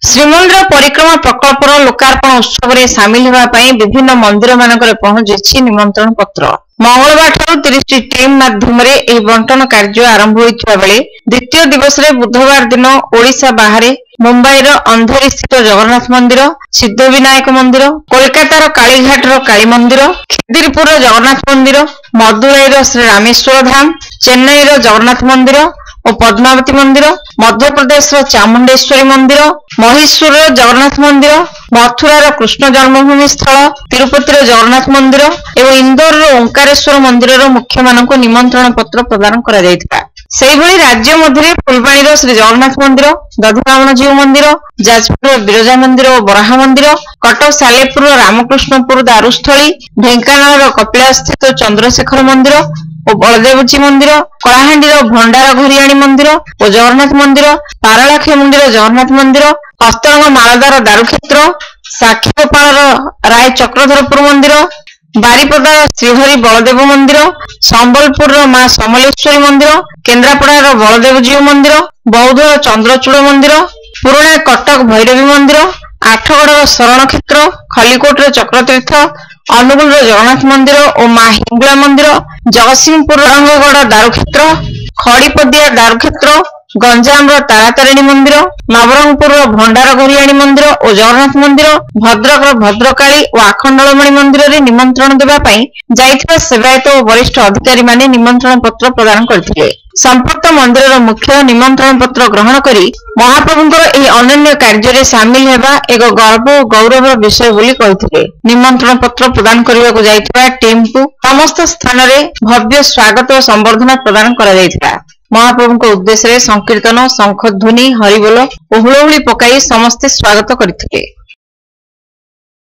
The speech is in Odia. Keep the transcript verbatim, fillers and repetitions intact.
ଶ୍ରୀମନ୍ଦିର ପରିକ୍ରମା ପ୍ରକଳ୍ପର ଲୋକାର୍ପଣ ଉତ୍ସବରେ ସାମିଲ ହେବା ପାଇଁ ବିଭିନ୍ନ ମନ୍ଦିର ମାନଙ୍କରେ ପହଞ୍ଚିଛି ନିମନ୍ତ୍ରଣ ପତ୍ର। ମଙ୍ଗଳବାରଠାରୁ ତିରିଶଟି ଟିମ୍ ମାଧ୍ୟମରେ ଏହି ବଣ୍ଟନ କାର୍ଯ୍ୟ ଆରମ୍ଭ ହୋଇଥିବା ବେଳେ ଦ୍ୱିତୀୟ ଦିବସରେ ବୁଧବାର ଦିନ ଓଡ଼ିଶା ବାହାରେ ମୁମ୍ବାଇର ଅନ୍ଧେରୀ ସ୍ଥିତ ଜଗନ୍ନାଥ ମନ୍ଦିର, ସିଦ୍ଧିବିନାୟକ ମନ୍ଦିର, କୋଲକାତାର କାଳୀଘାଟର କାଳୀ ମନ୍ଦିର, ଖିଦିରପୁରର ଜଗନ୍ନାଥ ମନ୍ଦିର, ମଦୁରାଇର ଶ୍ରୀ ରାମେଶ୍ୱର ଧାମ, ଚେନ୍ନାଇର ଜଗନ୍ନାଥ ମନ୍ଦିର ଓ ପଦ୍ମାବତୀ ମନ୍ଦିର, ମଧ୍ୟପ୍ରଦେଶର ଚାମୁଣ୍ଡେଶ୍ୱରୀ ମନ୍ଦିର, ମହୀଶୂରର ଜଗନ୍ନାଥ ମନ୍ଦିର, ମଥୁରାର କୃଷ୍ଣ ଜନ୍ମଭୂମି ସ୍ଥଳ, ତିରୁପତିର ଜଗନ୍ନାଥ ମନ୍ଦିର ଏବଂ ଇନ୍ଦୋରର ଓଙ୍କାରେଶ୍ୱର ମନ୍ଦିରର ମୁଖ୍ୟମାନଙ୍କୁ ନିମନ୍ତ୍ରଣ ପତ୍ର ପ୍ରଦାନ କରାଯାଇଥିଲା। ସେହିଭଳି ରାଜ୍ୟ ମଧ୍ୟରେ ଫୁଲବାଣୀର ଶ୍ରୀ ଜଗନ୍ନାଥ ମନ୍ଦିର, ଦଧିବାମନଜୀଉ ମନ୍ଦିର, ଯାଜପୁରର ବିରଜା ମନ୍ଦିର ଓ ବରାହ ମନ୍ଦିର, କଟକ ସାଲେପୁରର ରାମକୃଷ୍ଣପୁର ଦାରୁସ୍ଥଳୀ, ଢେଙ୍କାନାଳର କପିଳାସସ୍ଥିତ ଚନ୍ଦ୍ରଶେଖର ମନ୍ଦିର ଓ ବଳଦେବଜୀ ମନ୍ଦିର, କଳାହାଣ୍ଡିର ଭଣ୍ଡାର ଘରିଆଣୀ ମନ୍ଦିର ଓ ଜଗନ୍ନାଥ ମନ୍ଦିର, ପାରଳାଖେମୁଣ୍ଡିର ଜଗନ୍ନାଥ ମନ୍ଦିର, ହସ୍ତରଙ୍ଗ ମାଳଦାର ଦାରୁକ୍ଷେତ୍ର, ସାକ୍ଷୀଗୋପାଳର ରାୟ ଚକ୍ରଧରପୁର ମନ୍ଦିର, ବାରିପଦାର ଶ୍ରୀହରି ବଳଦେବ ମନ୍ଦିର, ସମ୍ବଲପୁରର ମା ସମଲେଶ୍ୱରୀ ମନ୍ଦିର, କେନ୍ଦ୍ରାପଡ଼ାର ବଳଦେବଜୀଉ ମନ୍ଦିର, ବୌଦ୍ଧର ଚନ୍ଦ୍ରଚୂଡ଼ ମନ୍ଦିର, ପୁରୁଣା କଟକ ଭୈରବୀ ମନ୍ଦିର, ଆଠଗଡ଼ର ଶରଣ କ୍ଷେତ୍ର, ଖଲିକୋଟର ଚକ୍ରତୀର୍ଥ, ଅନୁଗୁଳର ଜଗନ୍ନାଥ ମନ୍ଦିର ଓ ମା ହିଙ୍ଗୁଳା ମନ୍ଦିର, ଜଗତସିଂହପୁର ରଙ୍ଗଗଡ଼ ଦାରୁକ୍ଷେତ୍ର, ଖଡ଼ିପଦିଆ ଦାରୁକ୍ଷେତ୍ର, ଗଞ୍ଜାମର ତାରାତାରିଣୀ ମନ୍ଦିର, ନବରଙ୍ଗପୁରର ଭଣ୍ଡାର ଘରିଆଣୀ ମନ୍ଦିର ଓ ଜଗନ୍ନାଥ ମନ୍ଦିର, ଭଦ୍ରକର ଭଦ୍ରକାଳୀ ଓ ଆଖଣ୍ଡଳମଣି ମନ୍ଦିରରେ ନିମନ୍ତ୍ରଣ ଦେବା ପାଇଁ ଯାଇଥିବା ସେବାୟତ ଓ ବରିଷ୍ଠ ଅଧିକାରୀମାନେ ନିମନ୍ତ୍ରଣ ପତ୍ର ପ୍ରଦାନ କରିଥିଲେ। ସମ୍ପୃକ୍ତ ମନ୍ଦିରର ମୁଖ୍ୟ ନିମନ୍ତ୍ରଣ ପତ୍ର ଗ୍ରହଣ କରି ମହାପ୍ରଭୁଙ୍କର ଏହି ଅନନ୍ୟ କାର୍ଯ୍ୟରେ ସାମିଲ ହେବା ଏକ ଗର୍ବ ଓ ଗୌରବର ବିଷୟ ବୋଲି କହିଥିଲେ। ନିମନ୍ତ୍ରଣ ପତ୍ର ପ୍ରଦାନ କରିବାକୁ ଯାଇଥିବା ଟିମ୍କୁ ସମସ୍ତ ସ୍ଥାନରେ ଭବ୍ୟ ସ୍ୱାଗତ ଓ ସମ୍ବର୍ଦ୍ଧନା ପ୍ରଦାନ କରାଯାଇଥିଲା। ମହାପ୍ରଭୁଙ୍କ ଉଦ୍ଦେଶ୍ୟରେ ସଂକୀର୍ତ୍ତନ, ଶଙ୍ଖଧ୍ୱନି, ହରିବୋଲ ଓ ହୁଳହୁଳି ପକାଇ ସମସ୍ତେ ସ୍ୱାଗତ କରିଥିଲେ।